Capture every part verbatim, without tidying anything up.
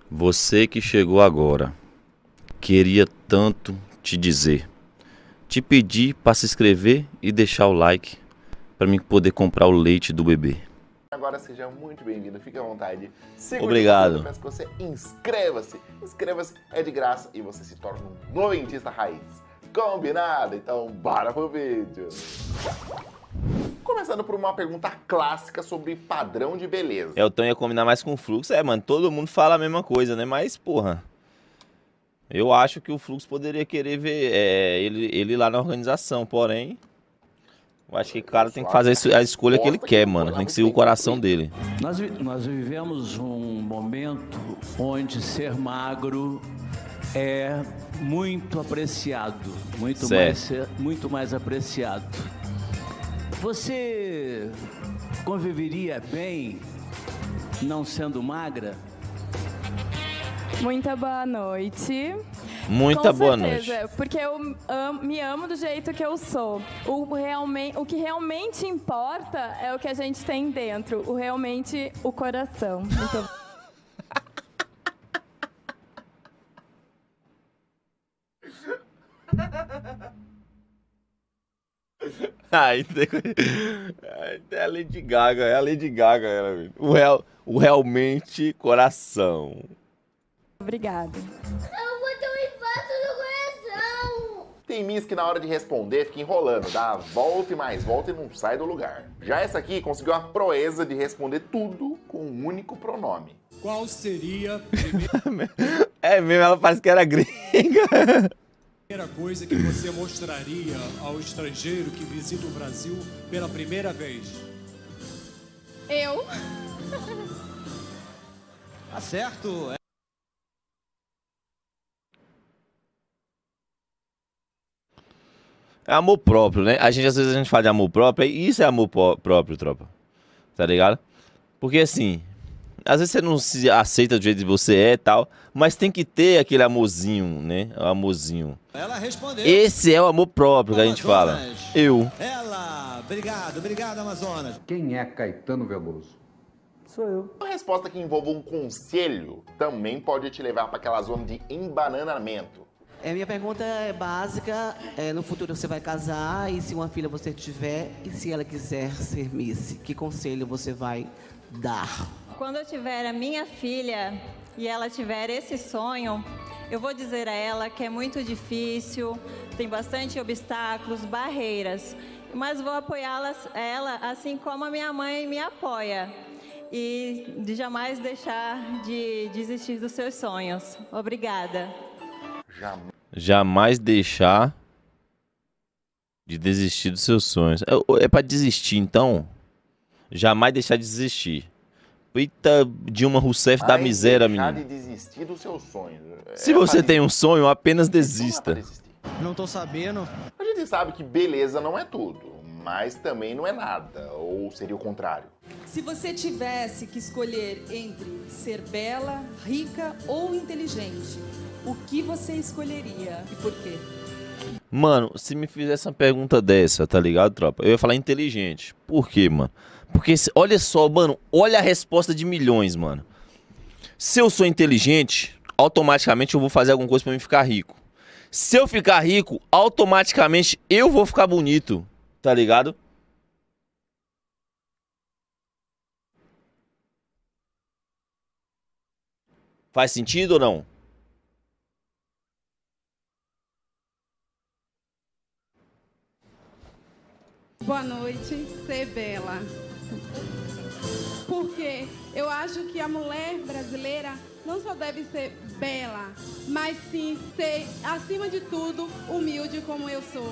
Você que chegou agora, queria tanto te dizer, te pedir para se inscrever e deixar o like para mim poder comprar o leite do bebê. Agora seja muito bem-vindo, fique à vontade. Segura Obrigado. Eu peço que você inscreva-se. Inscreva-se, é de graça e você se torna um noventista raiz. Combinado? Então bora pro vídeo. Começando por uma pergunta clássica sobre padrão de beleza. É, o Tom ia combinar mais com o Fluxo. É, mano, todo mundo fala a mesma coisa, né? Mas, porra, eu acho que o Fluxo poderia querer ver é, ele, ele lá na organização, porém, eu acho que o cara tem que fazer a escolha que ele quer, mano. Tem que seguir o coração dele. Nós, nós vivemos um momento onde ser magro é muito apreciado, muito mais, muito mais apreciado. Você conviveria bem não sendo magra? Muita boa noite. Muita Com boa certeza, noite. Porque eu amo, me amo do jeito que eu sou. O, realmente, o que realmente importa é o que a gente tem dentro. O realmente, o coração. Muito... Ai, tem... é a Lady Gaga, é a Lady Gaga. Ela... O, real... o realmente coração. Obrigada. Eu vou ter um infarto no coração. Tem Miss que na hora de responder fica enrolando, dá a volta e mais volta e não sai do lugar. Já essa aqui conseguiu a proeza de responder tudo com um único pronome. Qual seria É mesmo, ela parece que era gringa. a primeira coisa que você mostraria ao estrangeiro que visita o Brasil pela primeira vez? Eu? Tá certo. É amor próprio, né? A gente, às vezes, a gente fala de amor próprio, e isso é amor próprio, tropa. Tá ligado? Porque, assim, às vezes você não se aceita do jeito que você é e tal, mas tem que ter aquele amorzinho, né? O amorzinho. Ela respondeu. Esse é o amor próprio que a gente fala. Eu. Ela, obrigado, obrigado, Amazonas. Quem é Caetano Veloso? Sou eu. Uma resposta que envolva um conselho também pode te levar para aquela zona de embananamento. É, minha pergunta é básica, é, no futuro você vai casar e se uma filha você tiver e se ela quiser ser Miss, que conselho você vai dar? Quando eu tiver a minha filha e ela tiver esse sonho, eu vou dizer a ela que é muito difícil, tem bastante obstáculos, barreiras, mas vou apoiá-la ela assim como a minha mãe me apoia e de jamais deixar de desistir dos seus sonhos. Obrigada. Jamais. Jamais deixar de desistir dos seus sonhos. É, é pra desistir, então? Jamais deixar de desistir. Eita, Dilma Rousseff da miséria, menino. Deixar de desistir dos seus sonhos. Se é você tem um sonho, apenas desista. Não, é Não tô sabendo. a gente sabe que beleza não é tudo, mas também não é nada, ou seria o contrário. Se você tivesse que escolher entre ser bela, rica ou inteligente, o que você escolheria e por quê? Mano, se me fizesse uma pergunta dessa, tá ligado, tropa? Eu ia falar inteligente. Por quê, mano? Porque, olha só, mano, olha a resposta de milhões, mano. Se eu sou inteligente, automaticamente eu vou fazer alguma coisa pra mim ficar rico. Se eu ficar rico, automaticamente eu vou ficar bonito, tá ligado? Faz sentido ou não? Boa noite, ser bela. Porque eu acho que a mulher brasileira não só deve ser bela, mas sim ser, acima de tudo, humilde como eu sou.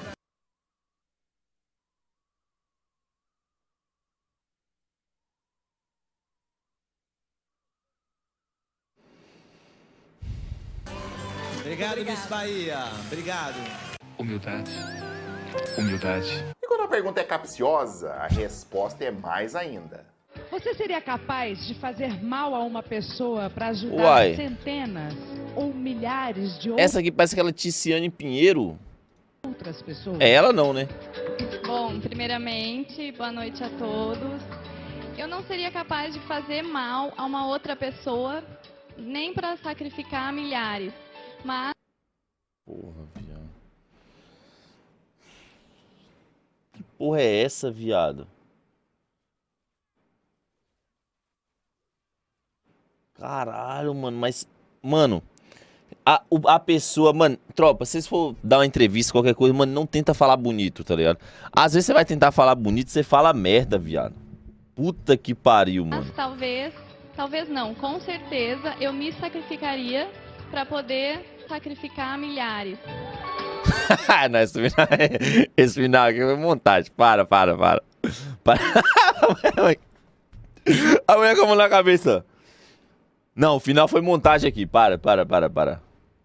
Obrigado, Miss Bahia. Obrigado. Humildade. Humildade. E quando a pergunta é capciosa, a resposta é mais ainda. Você seria capaz de fazer mal a uma pessoa para ajudar Uai. centenas ou milhares de outras Essa aqui parece aquela Ticiane Pinheiro. pessoas? É ela não, né? Bom, primeiramente, boa noite a todos. Eu não seria capaz de fazer mal a uma outra pessoa nem para sacrificar milhares, mas... Porra, viado. Que porra é essa, viado? Caralho, mano, mas... Mano, a, o- a pessoa... Mano, tropa, se vocês for dar uma entrevista, qualquer coisa, mano, não tenta falar bonito, tá ligado? Às vezes você vai tentar falar bonito, você fala merda, viado. Puta que pariu, mano. Mas talvez, talvez não, com certeza eu me sacrificaria para poder sacrificar milhares. Não, esse final, esse final aqui foi montagem. Para, para, para. para. A mulher com a mão na cabeça. Não, o final foi montagem aqui. Para, para, para, para.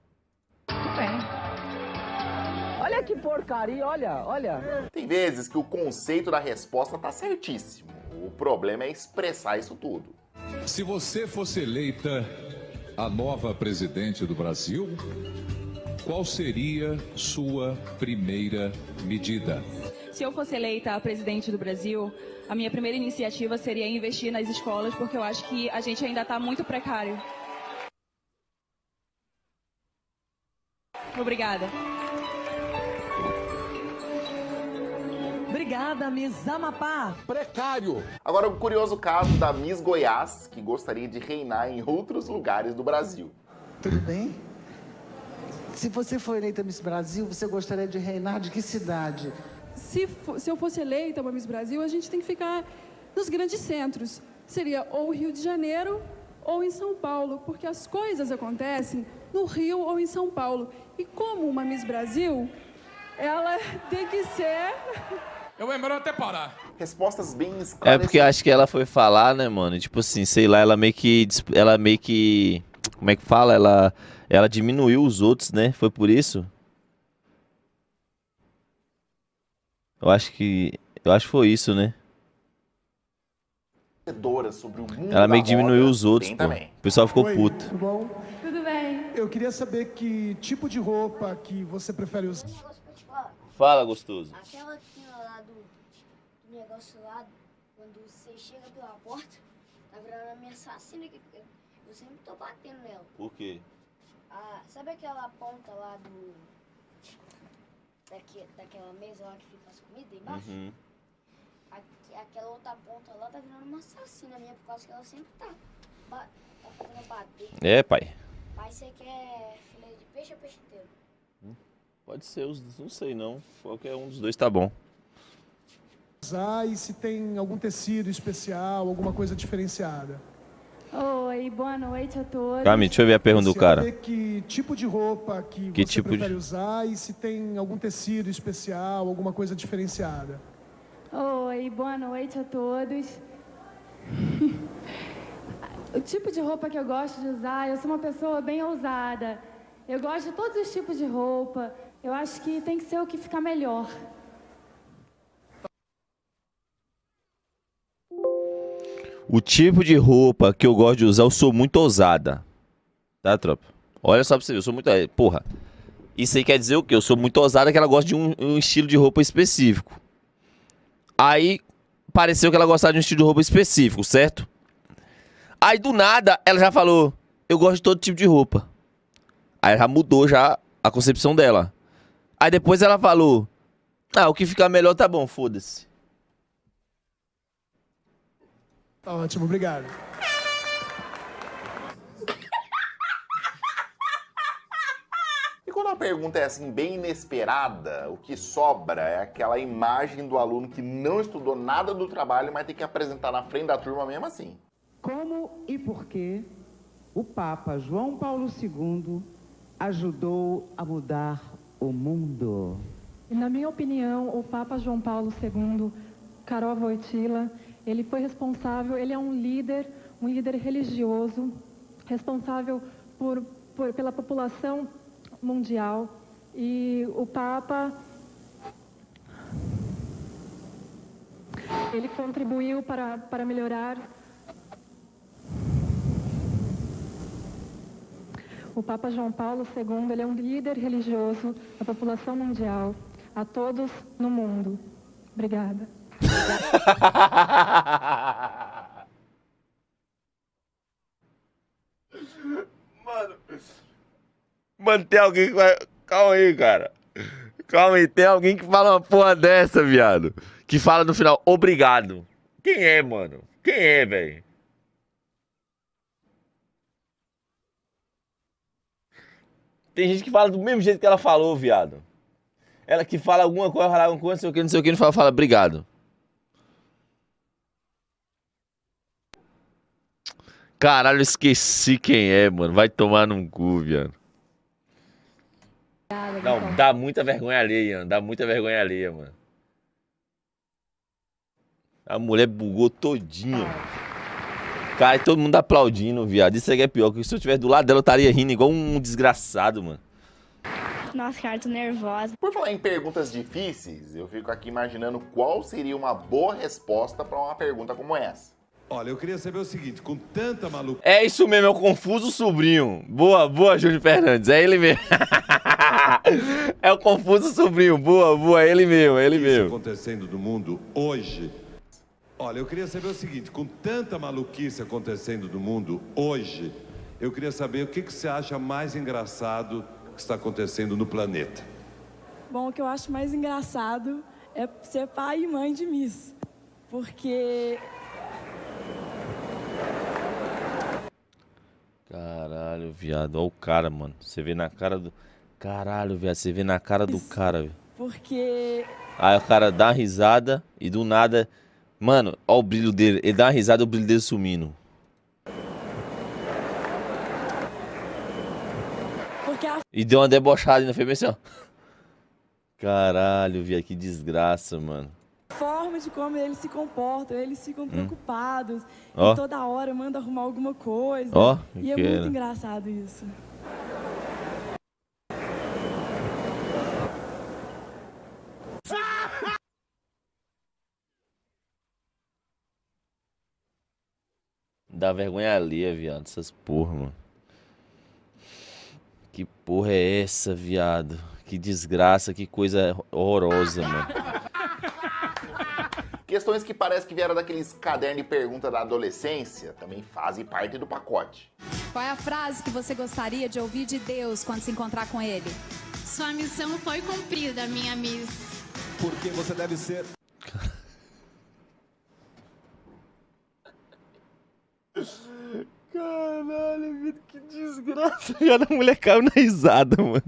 Olha que porcaria, olha, olha. Tem vezes que o conceito da resposta tá certíssimo. O problema é expressar isso tudo. Se você fosse eleita a nova presidente do Brasil, qual seria sua primeira medida? Se eu fosse eleita a presidente do Brasil, a minha primeira iniciativa seria investir nas escolas, porque eu acho que a gente ainda está muito precário. Obrigada. Obrigada, Miss Amapá. Precário. Agora, o curioso caso da Miss Goiás, que gostaria de reinar em outros lugares do Brasil. Tudo bem? Se você for eleita Miss Brasil, você gostaria de reinar de que cidade? Se, fo- se eu fosse eleita uma Miss Brasil, a gente tem que ficar nos grandes centros. Seria ou Rio de Janeiro ou em São Paulo, porque as coisas acontecem no Rio ou em São Paulo. E como uma Miss Brasil, ela tem que ser... Eu é melhor até parar. Respostas bem É esclarecidas. porque eu acho que ela foi falar, né, mano? Tipo assim, sei lá, ela meio que. dis- Ela meio que. Como é que fala? Ela, ela diminuiu os outros, né? Foi por isso? Eu acho que. Eu acho que foi isso, né? Sobre o mundo Ela meio da que diminuiu moda, os outros, tem pô. também. O pessoal ficou Oi, puto. Tudo bom? Tudo bem. Eu queria saber que tipo de roupa que você prefere usar. Fala, gostoso. Aquela quina lá do, do negócio lá, quando você chega pela porta, tá virando a minha assassina que eu sempre tô batendo nela. Por quê? Ah, sabe aquela ponta lá do. Daque, daquela mesa lá que fica as comidas embaixo? Uhum. Aqui- aquela outra ponta lá tá virando uma assassina minha, por causa que ela sempre tá, ba- tá fazendo bater. É, pai. Mas você quer filé de peixe ou peixe inteiro? Pode ser, os, não sei não. Qualquer um dos dois tá bom. Usar e se tem algum tecido especial, alguma coisa diferenciada. Oi, boa noite a todos. Calma, deixa eu ver a pergunta do Você cara. saber que tipo de roupa que, Que você tipo prefere de- usar e se tem algum tecido especial, alguma coisa diferenciada. Oi, boa noite a todos. O tipo de roupa que eu gosto de usar, eu sou uma pessoa bem ousada. Eu gosto de todos os tipos de roupa. Eu acho que tem que ser o que ficar melhor. O tipo de roupa que eu gosto de usar, eu sou muito ousada. Tá, tropa? Olha só pra você ver, eu sou muito... é, Porra, isso aí quer dizer o quê? Eu sou muito ousada, que ela gosta de um, um estilo de roupa específico. Aí, pareceu que ela gostava de um estilo de roupa específico, certo? Aí, do nada, ela já falou, eu gosto de todo tipo de roupa. Aí já mudou já a concepção dela. Aí depois ela falou, ah, o que ficar melhor tá bom, foda-se. Tá ótimo, obrigado. E quando a pergunta é assim, bem inesperada, o que sobra é aquela imagem do aluno que não estudou nada do trabalho, mas tem que apresentar na frente da turma mesmo assim. Como e por que o Papa João Paulo segundo ajudou a mudar o mundo? Na minha opinião, o Papa João Paulo segundo, Karol Wojtyla, ele foi responsável, ele é um líder, um líder religioso, responsável por, por, pela população mundial. E o Papa, ele contribuiu para, para melhorar. O Papa João Paulo segundo, ele é um líder religioso da população mundial, a todos no mundo. Obrigada. Mano. Mano, tem alguém que vai... Calma aí, cara. Calma aí, tem alguém que fala uma porra dessa, viado. Que fala no final, obrigado. Quem é, mano? Quem é, velho? Tem gente que fala do mesmo jeito que ela falou, viado. Ela que fala alguma coisa, fala alguma coisa, não sei o que, não sei o que, não fala, fala obrigado. Caralho, eu esqueci quem é, mano. Vai tomar num cu, viado. Não, dá muita vergonha alheia, mano. Dá muita vergonha alheia, mano. A mulher bugou todinha. Cara, e todo mundo aplaudindo, viado. Isso aqui é pior, porque se eu estivesse do lado dela, eu estaria rindo igual um desgraçado, mano. Nossa, cara, tô nervosa. Por falar em perguntas difíceis, eu fico aqui imaginando qual seria uma boa resposta pra uma pergunta como essa. Olha, eu queria saber o seguinte, com tanta maluca... É isso mesmo, é o Confuso Sobrinho. Boa, boa, Júnior Fernandes, é ele mesmo. É o Confuso Sobrinho, boa, boa, é ele mesmo, é ele mesmo. acontecendo no mundo hoje... Olha, eu queria saber o seguinte, com tanta maluquice acontecendo no mundo hoje, eu queria saber o que, que você acha mais engraçado que está acontecendo no planeta. Bom, o que eu acho mais engraçado é ser pai e mãe de Miss. Porque... Caralho, viado, olha o cara, mano. Você vê na cara do... Caralho, viado, você vê na cara do cara, velho. Porque... Aí o cara dá uma risada e do nada... Mano, olha o brilho dele. Ele dá uma risada e o brilho dele sumindo. Porque a... E deu uma debochada ainda, foi bem assim, ó. Caralho, viado, que desgraça, mano. forma de como eles se comportam, eles ficam preocupados. Ó. E toda hora manda arrumar alguma coisa. Ó, e é que muito era. engraçado isso. Dá vergonha alheia, viado, essas porra, mano. Que porra é essa, viado? Que desgraça, que coisa horrorosa, mano. Questões que parece que vieram daqueles cadernos de pergunta da adolescência também fazem parte do pacote. Qual é a frase que você gostaria de ouvir de Deus quando se encontrar com Ele? Sua missão foi cumprida, minha Miss. Porque você deve ser... Caralho, Vitor, que desgraça. A mulher caiu na risada, mano.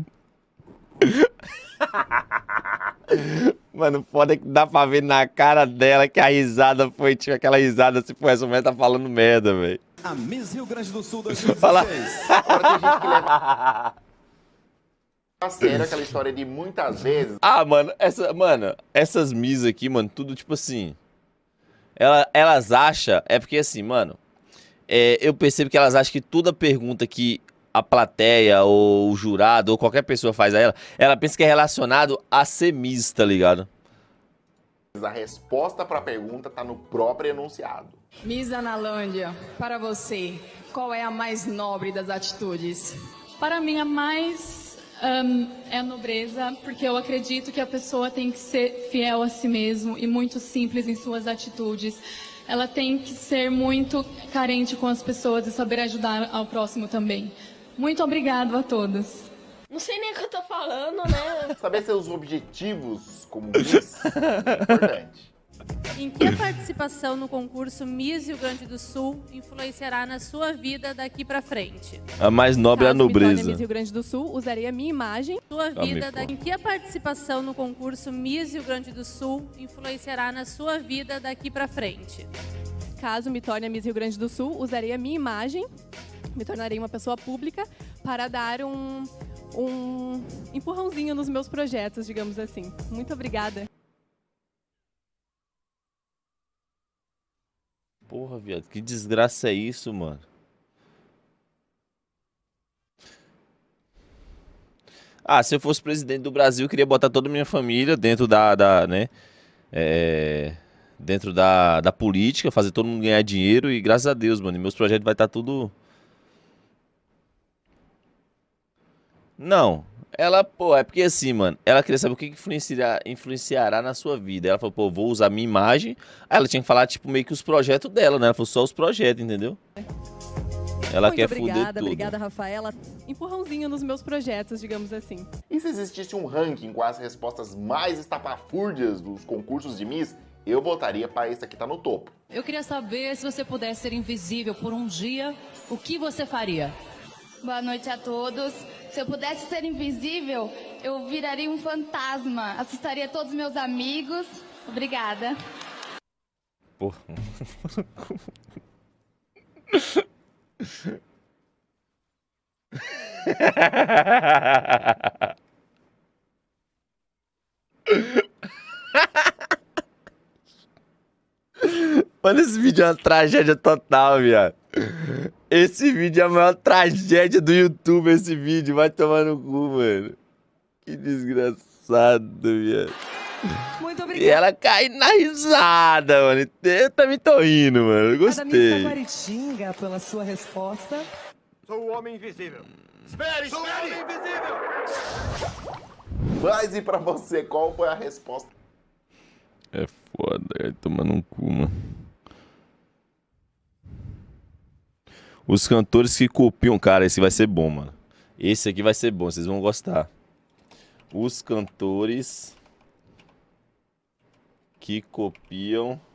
Mano, foda que dá pra ver na cara dela que a risada foi, tipo, aquela risada, se for essa mulher tá falando merda, velho. A Miss Rio Grande do Sul dois mil e Fala. dezesseis. Agora tem gente que leva a sério aquela história de muitas vezes. Ah, mano, essa, mano, essas Miss aqui, mano, tudo tipo assim. Ela, elas acham, é porque assim, mano, é, eu percebo que elas acham que toda pergunta que a plateia ou o jurado ou qualquer pessoa faz a ela, ela pensa que é relacionado a ser Miss, tá ligado? A resposta para a pergunta tá no próprio enunciado. Miss Analândia, para você, qual é a mais nobre das atitudes? Para mim, a mais um, é a nobreza, porque eu acredito que a pessoa tem que ser fiel a si mesmo e muito simples em suas atitudes. Ela tem que ser muito carente com as pessoas e saber ajudar ao próximo também. Muito obrigado a todos. Não sei nem o que eu tô falando, né? Saber seus objetivos como Miss é importante. Em que a participação no concurso Miss Rio Grande do Sul influenciará na sua vida daqui pra frente? A mais nobre é a Caso me torne nobreza. Miss Rio Grande do Sul, usarei a minha imagem. Sua Ah, me vida foda. daqui... Em que a participação no concurso Miss Rio Grande do Sul influenciará na sua vida daqui pra frente? Caso me torne a Miss Rio Grande do Sul, usarei a minha imagem, me tornarei uma pessoa pública para dar um, um empurrãozinho nos meus projetos, digamos assim. Muito obrigada. Porra, viado, que desgraça é isso, mano? Ah, se eu fosse presidente do Brasil, eu queria botar toda a minha família dentro da, da né, é, dentro da, da política, fazer todo mundo ganhar dinheiro e graças a Deus, mano, e meus projetos vai estar tudo... Não, ela, pô, é porque assim, mano, ela queria saber o que que influenciará, influenciará na sua vida. Ela falou, pô, vou usar a minha imagem. Aí ela tinha que falar, tipo, meio que os projetos dela, né? Ela falou só os projetos, entendeu? Ela Muito quer obrigada, fuder tudo. obrigada, Rafaela. Empurrãozinho nos meus projetos, digamos assim. E se existisse um ranking com as respostas mais estapafúrdias dos concursos de Miss, eu votaria para esse aqui tá no topo. Eu queria saber, se você pudesse ser invisível por um dia, o que você faria? Boa noite a todos. Se eu pudesse ser invisível, eu viraria um fantasma. Assustaria todos os meus amigos. Obrigada. Porra. Mano, esse vídeo é uma tragédia total, viado. Esse vídeo é a maior tragédia do YouTube, esse vídeo. Vai tomar no cu, mano. Que desgraçado, viado. Muito E obrigada. ela cai na risada, mano. Eu também tô rindo, mano. Eu Cada Miss gostei. Taquaritinga, pela sua resposta. Sou o homem invisível. Espere, Sou espere! o homem invisível! Mas e pra você, qual foi a resposta? É foda, vai tomar no cu, mano. Os cantores que copiam... Cara, esse vai ser bom, mano. Esse aqui vai ser bom, vocês vão gostar. Os cantores que copiam